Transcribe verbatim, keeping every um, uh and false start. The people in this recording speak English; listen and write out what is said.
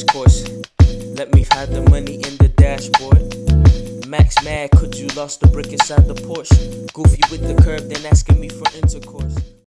course. Let me hide the money in the dashboard. Max mad, could you lost the brick inside the Porsche? Goofy with the curb, then asking me for intercourse.